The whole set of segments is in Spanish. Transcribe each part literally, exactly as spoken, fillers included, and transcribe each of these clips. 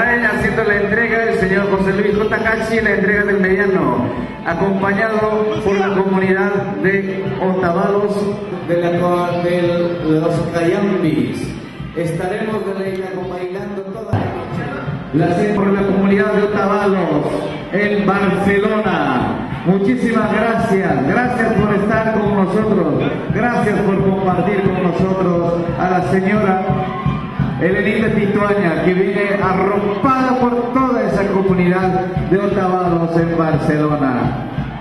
Jaén, haciendo la entrega el señor José Luis J. Cachi, la entrega del mediano, acompañado por la comunidad de Otavalos de, la, de los Cayambis. Estaremos de la bailando toda la noche. La por la comunidad de Otavalos en Barcelona. Muchísimas gracias, gracias por estar con nosotros, gracias por compartir con nosotros a la señora Elenita Tituaña, que viene arropada por toda esa comunidad de Otavalos en Barcelona.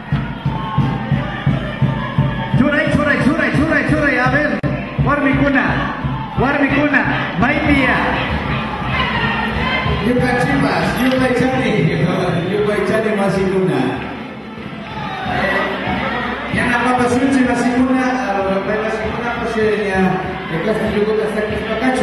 Churay, churay, churay, churay, churay, a ver, Warmicuna, Warmicuna, Maipia. Yukachimas, Yukaichani, Yukaichani Masikuna. Yang apa suci Masikuna, Masikuna pasiennya, ikhlas juga efektif pakacu.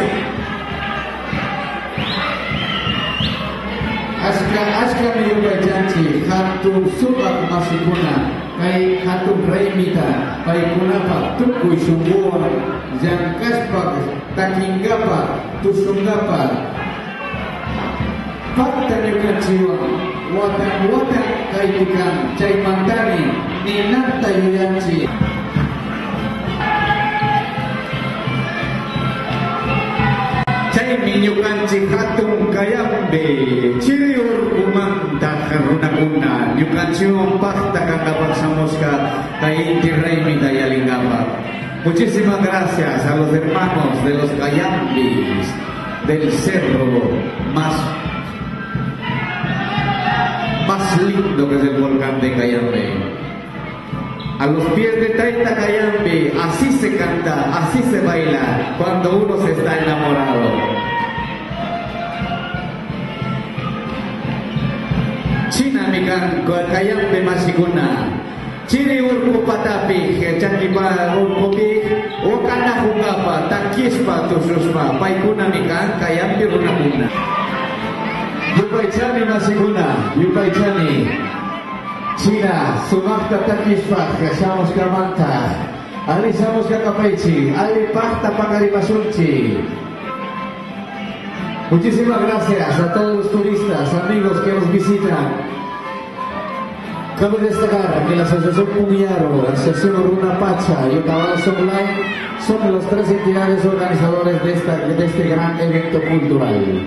Aska aska Yukaichani, hatun subak Masikuna, kai hatun raimita, kai kunapa, tukui sumbuan, jangkaspak, takinggapa, tusunggapa. Fakta Yukachiwa, watan-watan kaibigan, cai mantani, ninanta yuyanci. Cai minyukanci hatung kayambe, ciriur umanta karuna-kuna, yukanciwa fakta kandapar samoska, kai tirai midaya linggapa. Muchísimas gracias a los hermanos de los Cayambis, del cerro más más lindo que es el volcán de Cayambe. A los pies de Taita Cayambe, así se canta, así se baila cuando uno se está enamorado. China mikan Cayambe Masikuna, Chiri urku patapi, Chakipa urkupi, Wakana hungapa, Takispa tususma, Paikuna mikan Cayambe runamuna. Yukaichani Masikuna, Yukaichani China, Sumakta Takishpak, Shamos Kamanta, Ali Shamos Kakapaichi, Ali Pakta Pakarimasunchi. Muchísimas gracias a todos los turistas, amigos que nos visitan. Cabe destacar que la Asociación Pumillaro, la Asociación Runa Pacha y Otavalos Online son los tres entidades organizadores de, esta, de este gran evento cultural.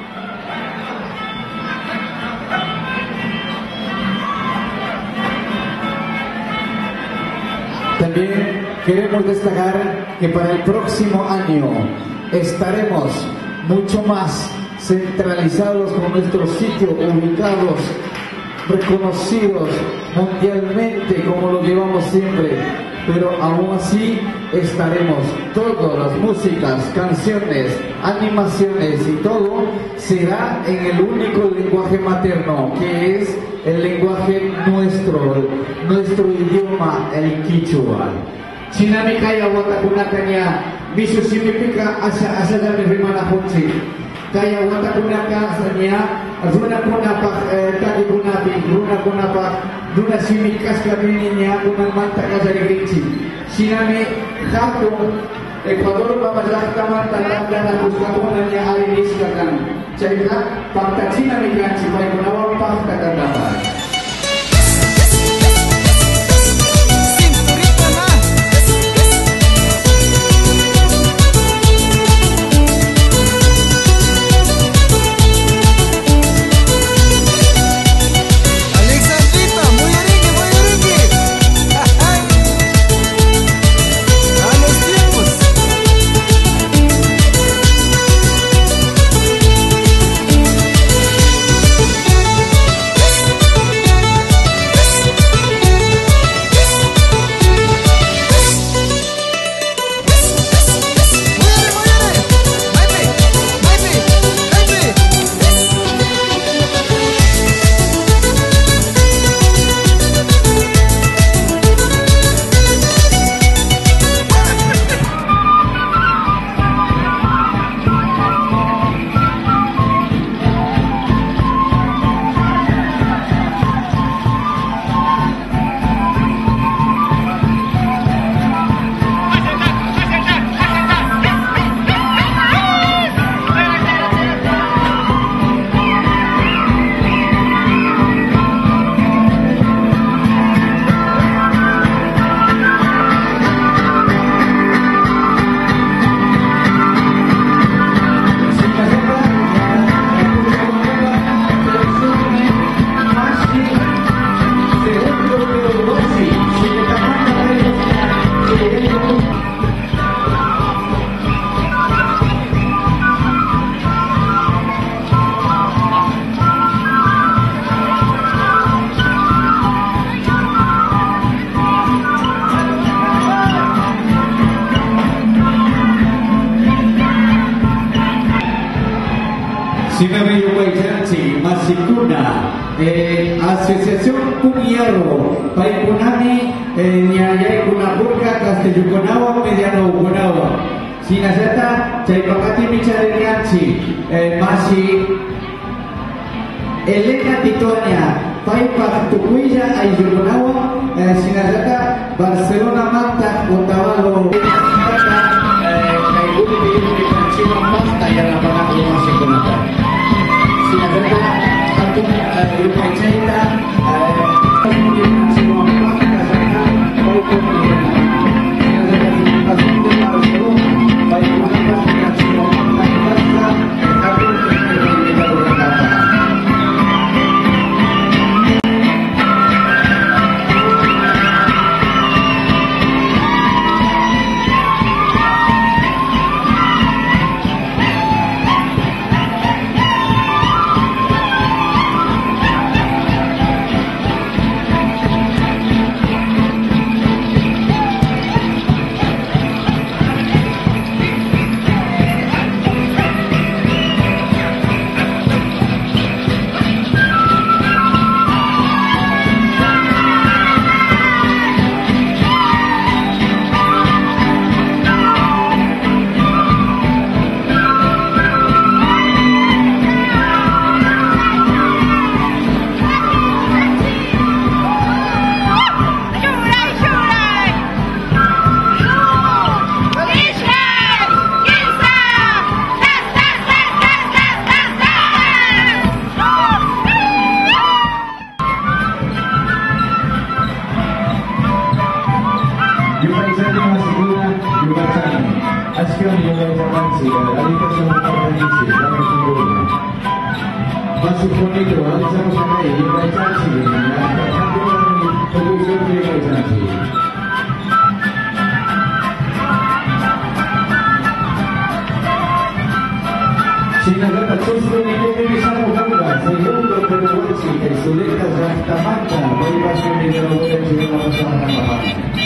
También queremos destacar que para el próximo año estaremos mucho más centralizados con nuestros sitios ubicados, reconocidos mundialmente como lo llevamos siempre, pero aún así estaremos, todas las músicas, canciones, animaciones y todo será en el único lenguaje materno, que es el lenguaje nuestro, nuestro idioma, el Quichua. Chinamika ya watakunakanya bisu simipika asa asa dari rimana hunci. Kaya watakunakanya runa kunapa tadi kunapi runa kunapa runa simikas kabininya kunang manta kajari rinci. Chinami hatung Ecuador pamadah taman tanam dan puskakunanya alinis kakan. Cerita fakta Chinamika supaya kunawal fakta kandapan. Sinabello Guaycanchi, Masikuna, eh, Asociación Puñaro, Paipunami, eh, Nyayay Kunaburka, Castelluconawa, Mediano Uconawa, Sinazata, Chaipacati Michadeganchi, eh, Masi, Elena Titonia, Paipa Tucuilla, Ayuconawa, eh, Sinazata, Barcelona Manta, Otavalo, eh, Caiguri, Micanchino Manta, y a la Panaco Masikunata. Sinazata, Tantum, eh, Yucachaita, eh, Micanchino Manta, Zata, Oiconia. Masih bonito, avisamos a May, y una chance, Sinagata Chusco ni Comisario Ganga, segundo Peruense, que Zuleika Zantamanta, voy a ser mi de la buena y de la pasada campaña.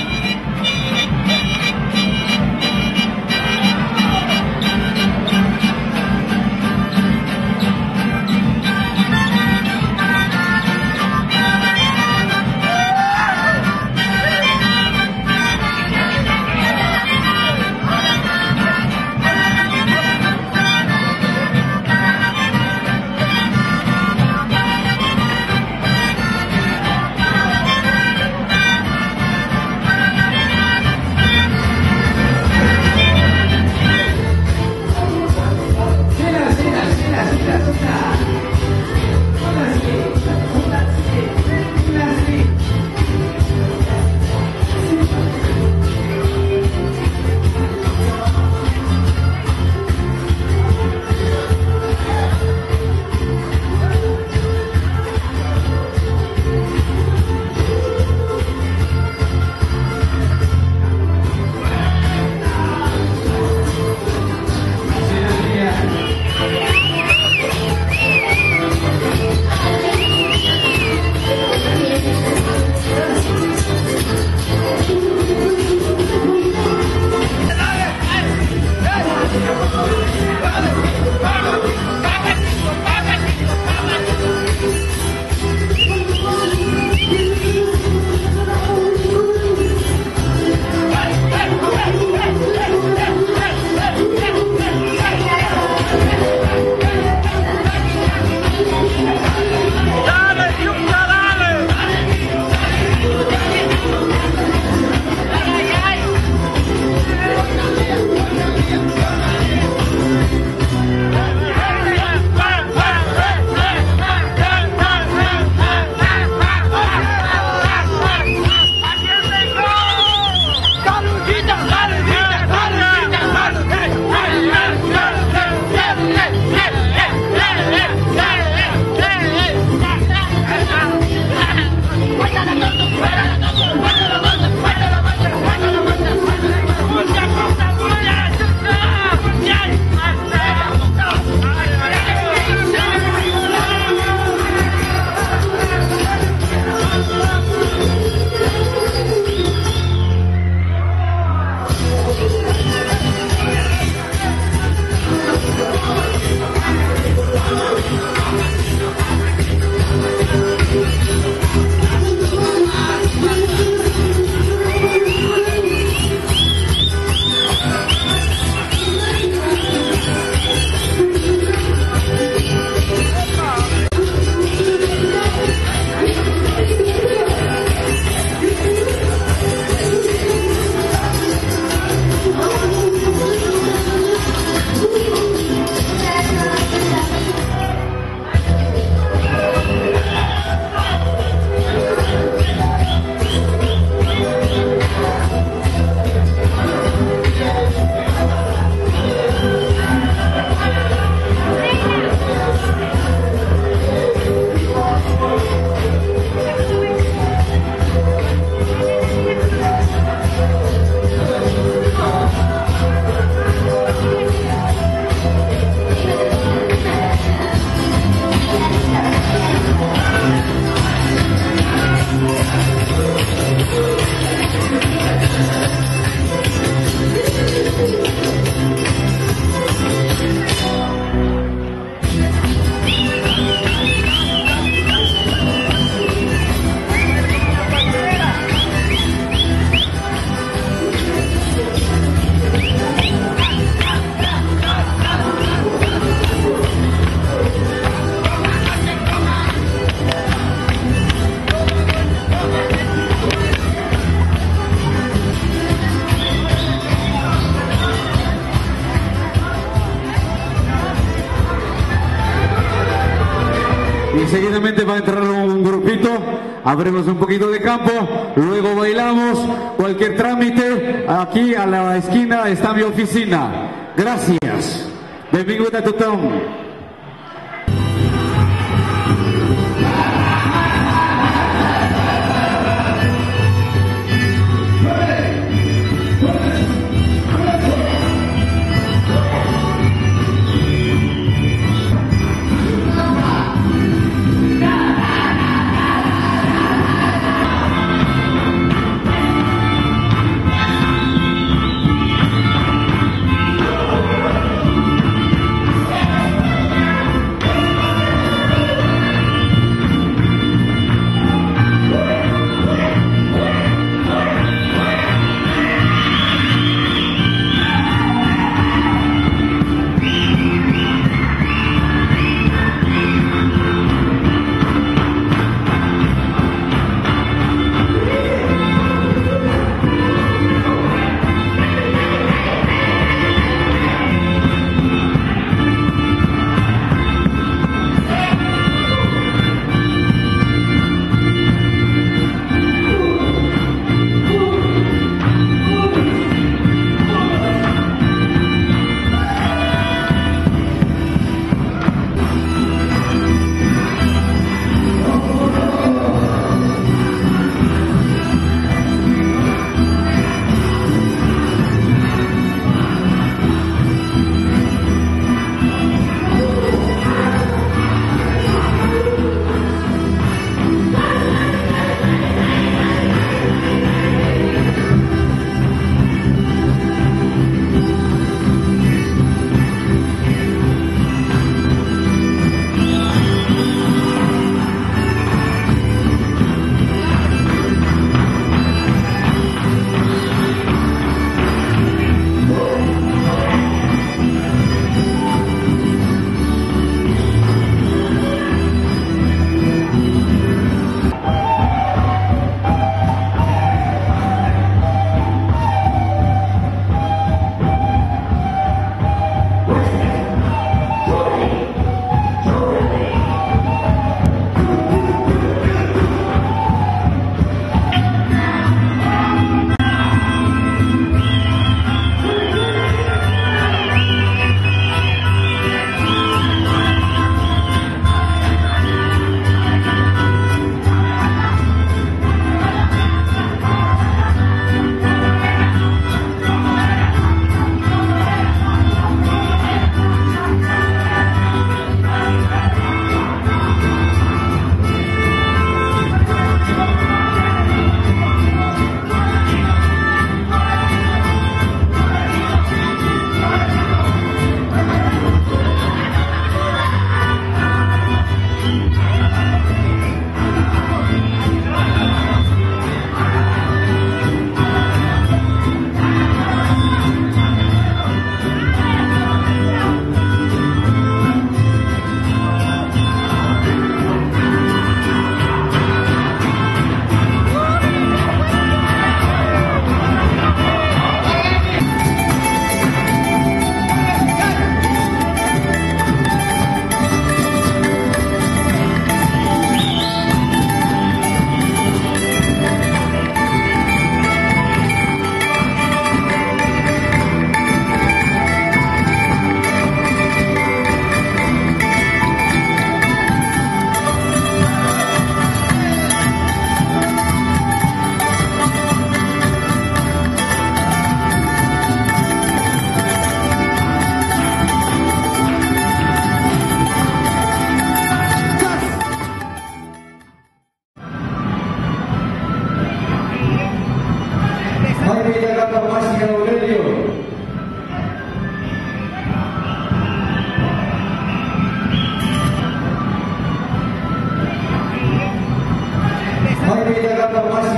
Y seguidamente va a entrar un grupito, abrimos un poquito de campo, luego bailamos, cualquier trámite, aquí a la esquina está mi oficina. Gracias. Benvingut a tothom.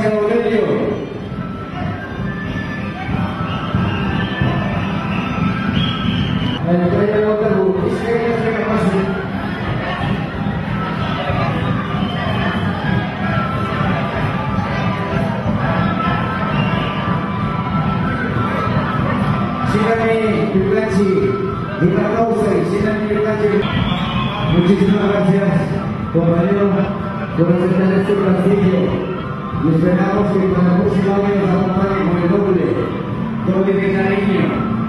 Gracias, Aurelio. La entrega de Waterloo. ¿Qué se que pase? Síganme, Pirlachi, Dina Rosa, síganme, Pirlachi. Muchísimas gracias, compañero, por aceptar este castillo. Y esperamos que con la próxima año nos acompañe con el doble, doble de cariño.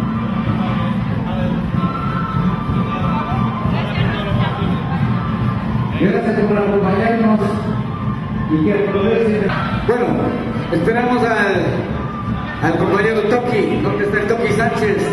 Gracias por acompañarnos y que aprovechen. Bueno, esperamos al, al compañero Toki. ¿Dónde está el Toki Sánchez?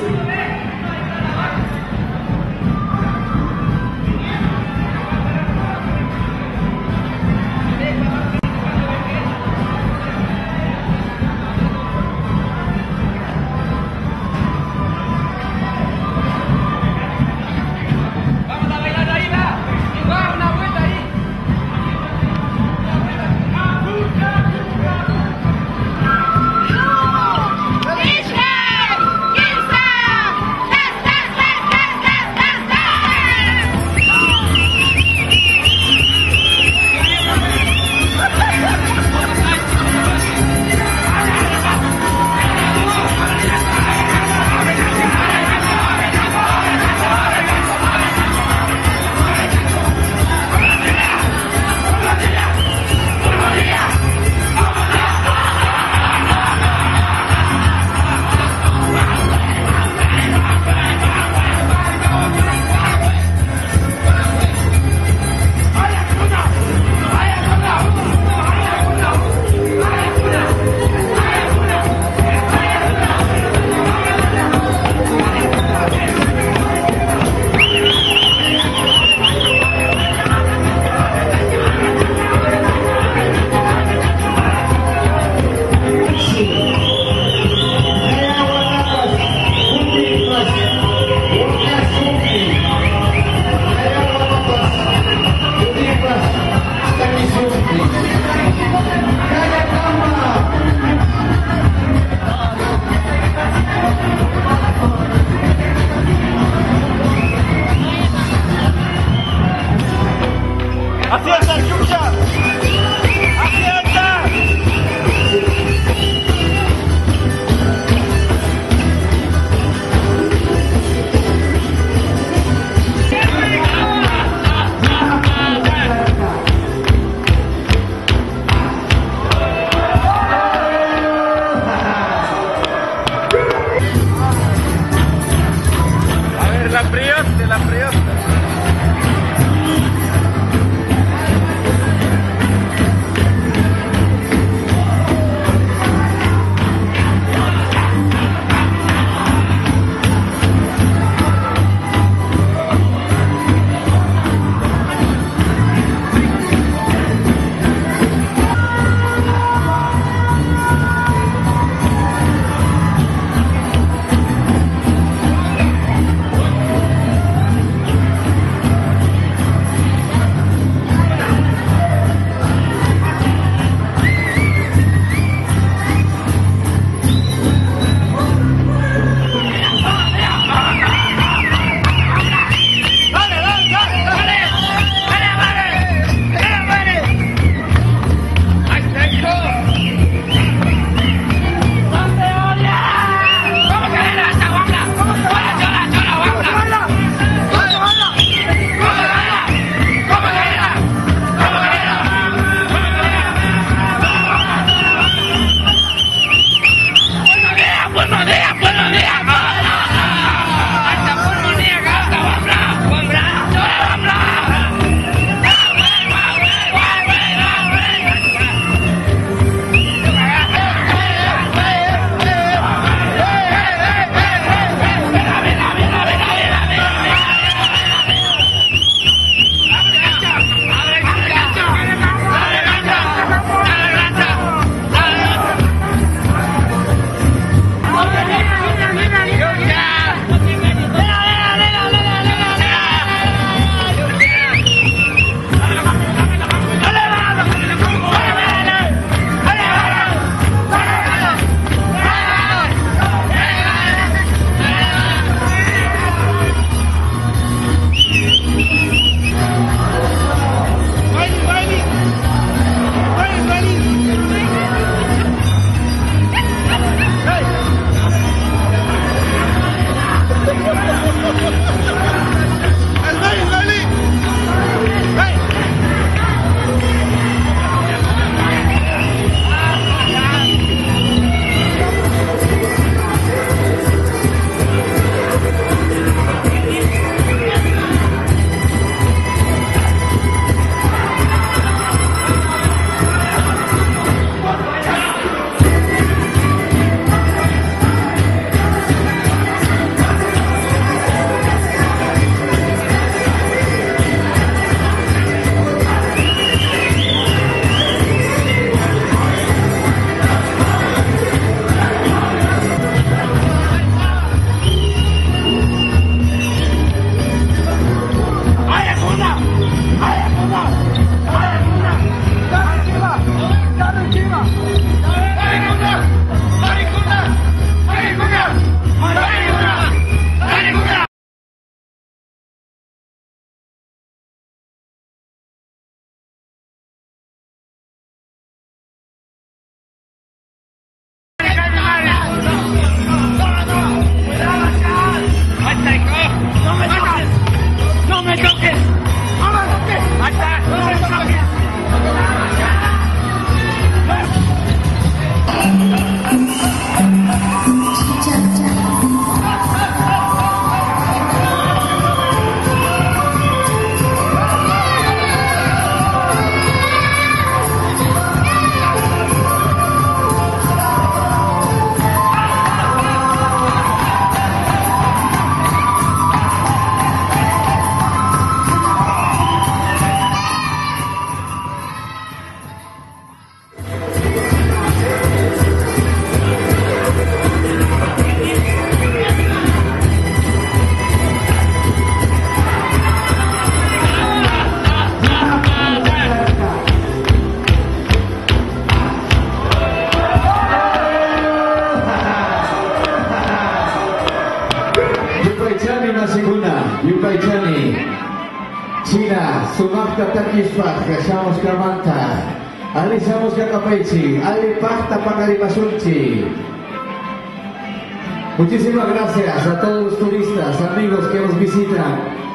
pacta takishpak, kashamos kamanta, alisamos kakapechi, ali pacta pakarimasunchi. Muchísimas gracias a todos los turistas, amigos que nos visitan.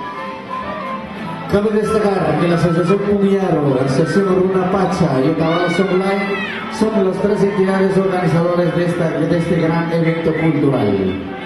Cabe destacar que la Asociación Pumillaro, la Asociación Runa Pacha y Otabalas Online son las tres entidades organizadoras de, esta, de este gran evento cultural.